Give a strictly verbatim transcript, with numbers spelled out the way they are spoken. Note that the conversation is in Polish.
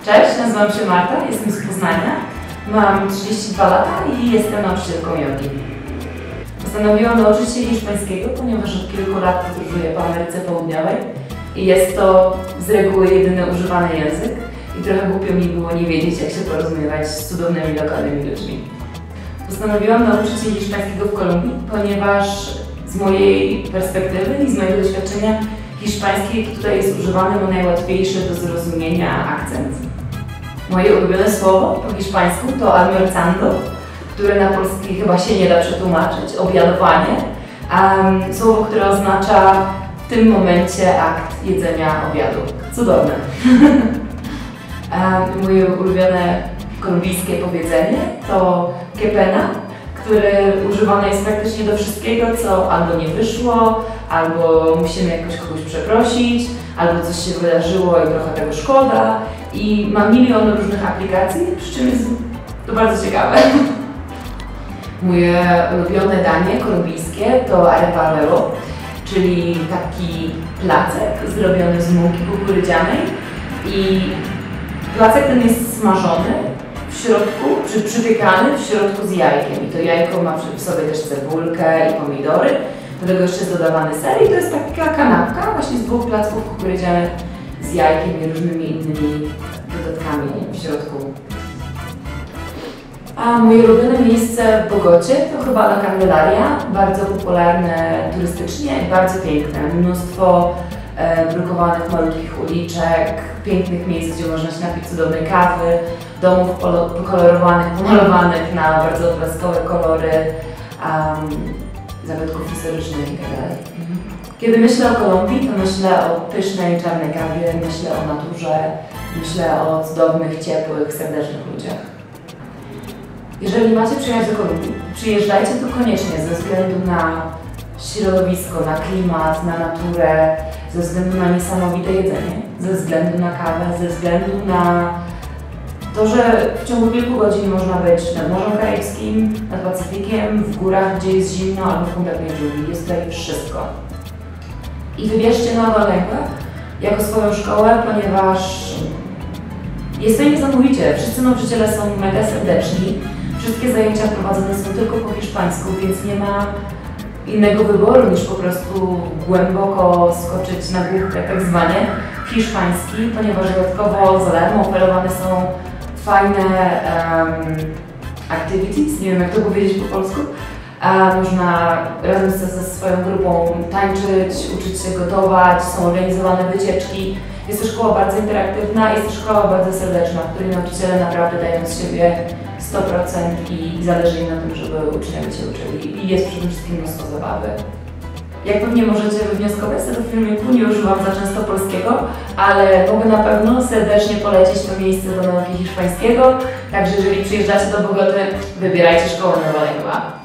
Cześć, nazywam się Marta, jestem z Poznania, mam trzydzieści dwa lata i jestem nauczycielką jogi. Postanowiłam nauczyć się hiszpańskiego, ponieważ od kilku lat podróżuję po Ameryce Południowej i jest to z reguły jedyny używany język i trochę głupio mi było nie wiedzieć, jak się porozumiewać z cudownymi lokalnymi ludźmi. Postanowiłam nauczyć się hiszpańskiego w Kolumbii, ponieważ z mojej perspektywy i z mojego doświadczenia hiszpański tutaj jest używany, bo najłatwiejszy do zrozumienia akcent. Moje ulubione słowo po hiszpańsku to almorzando, które na polski chyba się nie da przetłumaczyć, obiadowanie. Um, słowo, które oznacza w tym momencie akt jedzenia obiadu. Cudowne. um, moje ulubione kolumbijskie powiedzenie to que pena, które używane jest praktycznie do wszystkiego, co albo nie wyszło, albo musimy jakoś kogoś przeprosić, albo coś się wydarzyło i trochę tego szkoda. I ma milion różnych aplikacji, przy czym jest to bardzo ciekawe. Moje ulubione danie kolumbijskie to arepa, czyli taki placek zrobiony z mąki kukurydzianej. I placek ten jest smażony w środku, czy przypiekany w środku z jajkiem. I to jajko ma w sobie też cebulkę i pomidory. Do tego jeszcze jest dodawany ser i to jest taka kanapka właśnie z dwóch placków kukurydzianych z jajkiem i różnymi innymi dodatkami w środku. A moje ulubione miejsce w Bogocie to chyba La Candelaria, bardzo popularne turystycznie i bardzo piękne. Mnóstwo e, brukowanych malutkich uliczek, pięknych miejsc, gdzie można się napić cudownej kawy, domów pokolorowanych, pomalowanych na bardzo obrazkowe kolory, um, zabytków historycznych itd. Kiedy myślę o Kolumbii, to myślę o pysznej czarnej kawie, myślę o naturze, myślę o cudownych, ciepłych, serdecznych ludziach. Jeżeli macie przyjechać do Kolumbii, przyjeżdżajcie tu koniecznie ze względu na środowisko, na klimat, na naturę, ze względu na niesamowite jedzenie, ze względu na kawę, ze względu na to, że w ciągu kilku godzin można być nad Morzem Karaibskim, nad Pacyfikiem, w górach, gdzie jest zimno, albo w kompletnej dżungli. Jest tutaj wszystko. I wybierzcie Nową Rękę jako swoją szkołę, ponieważ jest to niesamowicie. Wszyscy nauczyciele są mega serdeczni. Wszystkie zajęcia prowadzone są tylko po hiszpańsku, więc nie ma innego wyboru niż po prostu głęboko skoczyć na główkę, tak zwanie, hiszpański, ponieważ dodatkowo za darmo oferowane są fajne um, activities, nie wiem jak to powiedzieć po polsku. A można razem ze, ze swoją grupą tańczyć, uczyć się gotować, są organizowane wycieczki. Jest to szkoła bardzo interaktywna, jest to szkoła bardzo serdeczna, w której nauczyciele naprawdę dają z siebie sto procent i zależy im na tym, żeby uczniowie się uczyli. I jest przede wszystkim mnóstwo zabawy. Jak pewnie możecie wywnioskować z tego filmiku, nie używam za często polskiego, ale mogę na pewno serdecznie polecić to miejsce do nauki hiszpańskiego. Także jeżeli przyjeżdżacie do Bogoty, wybierajcie szkołę Nueva Lengua.